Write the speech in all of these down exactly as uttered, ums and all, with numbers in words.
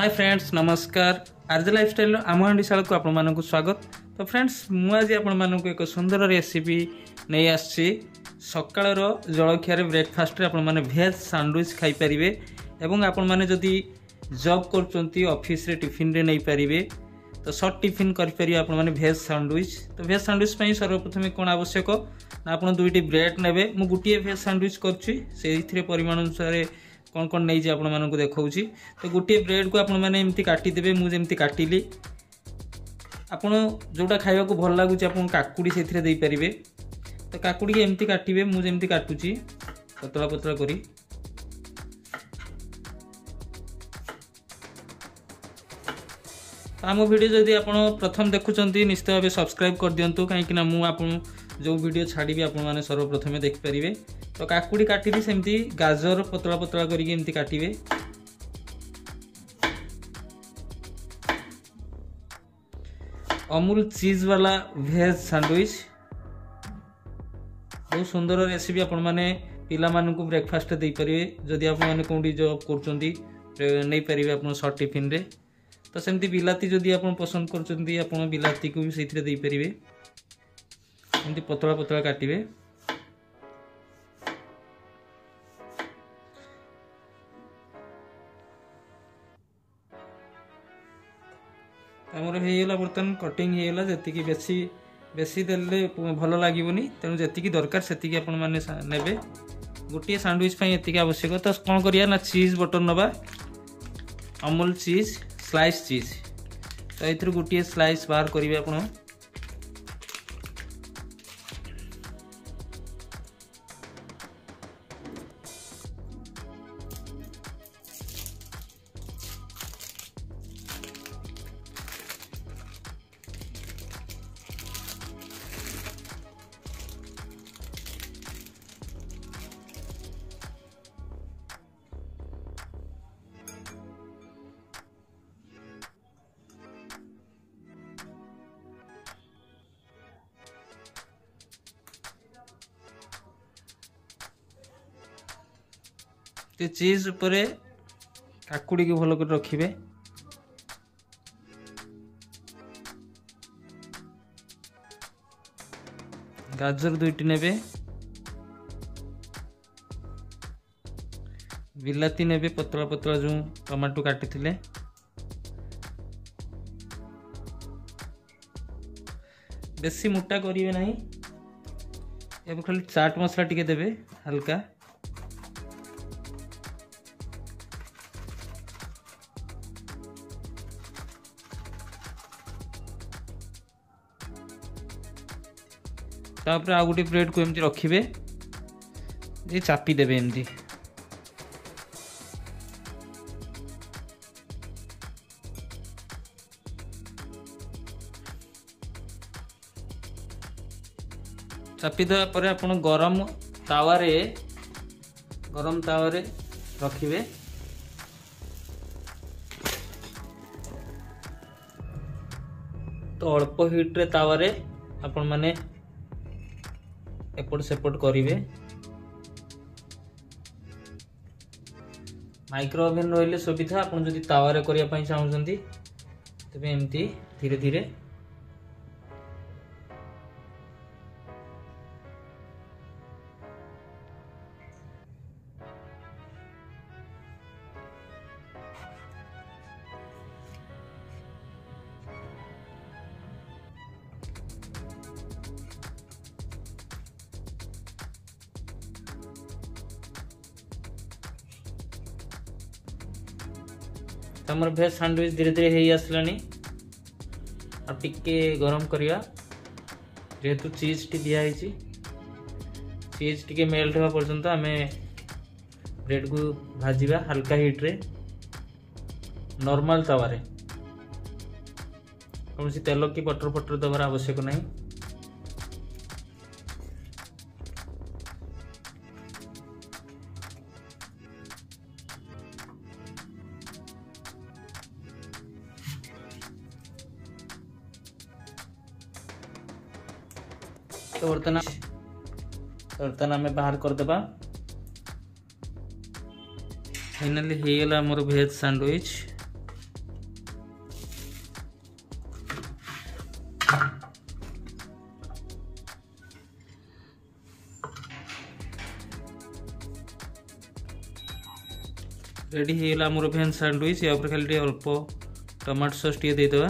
हाय friends नमस्कार RJ lifestyle आम हांडीशाला को आपण मानक स्वागत। तो फ्रेंड्स मुझे आपण मानक एक सुंदर रेसिपी नहीं आसी सकाळर जलखिया ब्रेकफास्ट आपण माने भेज सैंडविच खाई पारिबे एवं आपण माने जदी जॉब करचंती ऑफिस रे टिफिन रे नहीं पारिबे तो शॉर्ट टिफिन कर पारिबे आपण माने भेज सैंडविच। तो भेज सैंडविच पई सर्वप्रथम कोन आवश्यक ना आपण दुईटी ब्रेड नेबे मु गुटिए भेज सैंडविच करछि सेइथिरे परिमाण अनुसार कौन कौन नहीं आपण मानक देखौछि। तो गोटे ब्रेड को आपण माने एमती काटी देबे मु जेमती काटिली आपण जोटा खाइबा को भल लागुछि आपण काकुडी सेथिरे देई परिबे। तो काकुडी के एमती काटिबे मु जेमती काटुछि पतला पतला करी आम वीडियो जदि आपण प्रथम देखुचंती निश्चित भाव सब्सक्राइब कर दियंतु कहीं ना मु आपण जो वीडियो छाड़ी आपण माने सर्वप्रथम देख पारिबे। तो काकुडी काटिली सेमती गाजर पतला पतला करिके एमती काटिबे। अमूल चीज वाला भेज सैंडविच बहुत सुंदर रेसिपी आपण माने पिला मानकु ब्रेकफास्ट दे परिबे जदि आपण माने कोंडी जॉब करचंती नै परिबे आपण शॉर्ट टिफिन रे। तो सेमती बिलाती जदि आपण पसंद करचंती आपण बिलाती को भी सेथिरे दे परिबे एमती पतला पतला काटिबे। आमर हेला बर्तन कटिंग हेला जति बेसी बेसी देले भल लागिवनी तेणु जति दरकार सेति आपण माने नेबे। गोटे सैंडविच पई एति आवश्यक। तो कोन करिया ना चीज बटर नबा अमूल चीज स्लाइस चीज। तो एथि गोटे स्लाइस बाहर करिवे आपण ते चीज उपरे काकुड़ी के भल कर रखिबे। गाजर दुईटी नेबे बिलाती नेबे पतला पतला जो टमाटो काटी थिले बेसी मोटा करिवे नहीं एबे खाली चाट मसला टिके देबे हल्का। तापर आ गोटे ब्रेड को एमती रखिबे ये चापी देबे एमती चापी देवा पर आपण गरम तावारे गरम तावारे रखिबे। तो अल्प हीट रे तावारे आपण माने एपट सेपट करिवे। माइक्रो ओवन रहिले सुविधा आपण जदि तावारे करिया पई चाहुचंती तबे एमती धीरे धीरे हमर भेज सैंडविच धीरे धीरे हे आसलानी। अब टिके गरम करिया जेहेतु चीज टी दिया है चीज टिके मेल्ट होगा पर्यंत आम ब्रेड को भाजिबा हल्का हीट रे नॉर्मल तवारे कौन सी तेल की बटर फटर दबार आवश्यक नहीं। तो बर्तन बर्तन आम बाहर करदेबा। फाइनाली हेगला मोर भेज सैंडविच। रेडी होगा मोर भेज सैंडविच या खाली अल्प टमाटो सॉस टे देदेवा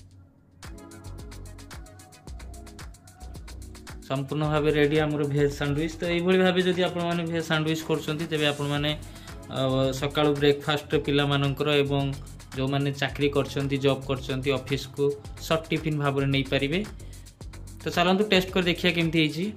संपूर्ण भाव रेडी आमर भेज सैंडविच। तो यही भाव जदि आप भेज सैंडविच कर आपण मैंने सका ब्रेकफास्ट पिला मानकर एवं जो मैंने चाकरी कर जॉब कर ऑफिस को सर्ट टिफिन भाव में नहीं पारे। तो चलतु टेस्ट कर देखिए केमती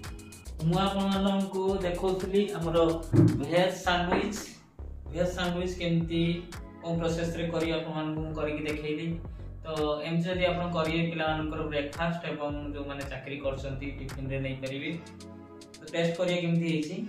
मुझे देखी आमर भेज सैंडविच भेज सैंडविच केमती कौन प्रोसेस रे करी आपन करके देखैली। तो एम जदि आपन करिए पिला मानकर ब्रेकफास्ट एवं जो माने चाकरी करछंती टिफिन रे नहीं परिबे तो टेस्ट करिए केमती हेछि।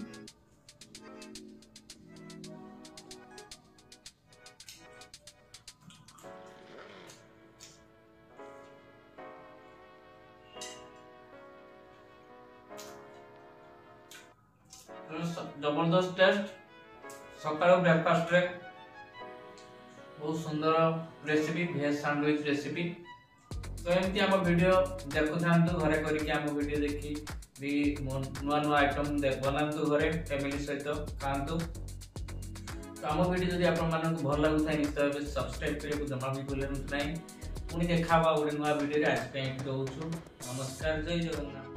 जबरदस्त टेस्ट सकाळ ब्रेकफास्ट रे बहुत सुंदर रेसिपी भेज सैंडविच रेसिपी। तो एमती आम वीडियो देखु था घरे करके आम वीडियो देखी भी नुआ नुआ आइटम बनातु घरे फैमिली सहित खातु। तो आम वीडियो जब आपको भल लगुता है निश्चय भाव सब्सक्राइब करने को जमा भी भूलु ना। पुणी देखा गोटे नुआ वीडियो आज दौचु। नमस्कार, जय जगन्नाथ।